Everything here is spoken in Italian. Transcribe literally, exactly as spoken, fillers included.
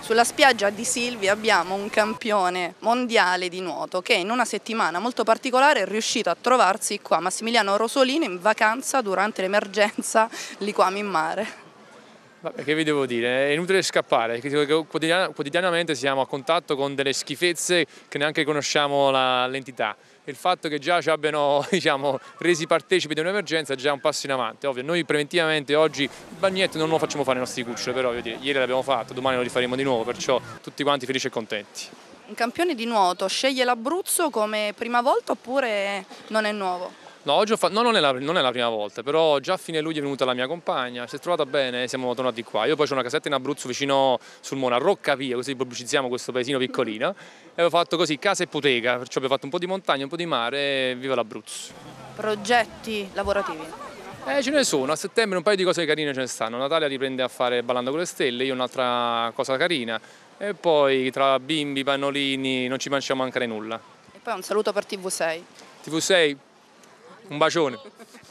Sulla spiaggia di Silvi abbiamo un campione mondiale di nuoto che in una settimana molto particolare è riuscito a trovarsi qua, Massimiliano Rosolino, in vacanza durante l'emergenza liquami in mare. Vabbè, che vi devo dire? È inutile scappare, perché quotidianamente siamo a contatto con delle schifezze che neanche conosciamo l'entità. Il fatto che già ci abbiano, diciamo, resi partecipi di un'emergenza è già un passo in avanti. Ovvio, noi preventivamente oggi il bagnetto non lo facciamo fare ai nostri cuccioli, però dire, ieri l'abbiamo fatto, domani lo rifaremo di nuovo, perciò tutti quanti felici e contenti. Un campione di nuoto sceglie l'Abruzzo come prima volta oppure non è nuovo? No, oggi ho fatto, no, non è, la, non è la prima volta, però già a fine luglio è venuta la mia compagna, si è trovata bene e siamo tornati qua. Io poi ho una casetta in Abruzzo vicino sul Mona, a Roccapia, così pubblicizziamo questo paesino piccolino. E ho fatto così casa e ipoteca, perciò abbiamo fatto un po' di montagna, un po' di mare e viva l'Abruzzo. Progetti lavorativi? Eh, ce ne sono, a settembre un paio di cose carine ce ne stanno. Natalia riprende a fare Ballando con le Stelle, io un'altra cosa carina. E poi tra bimbi, pannolini, non ci facciamo mancare nulla. E poi un saluto per T V sei. T V sei, un bacione.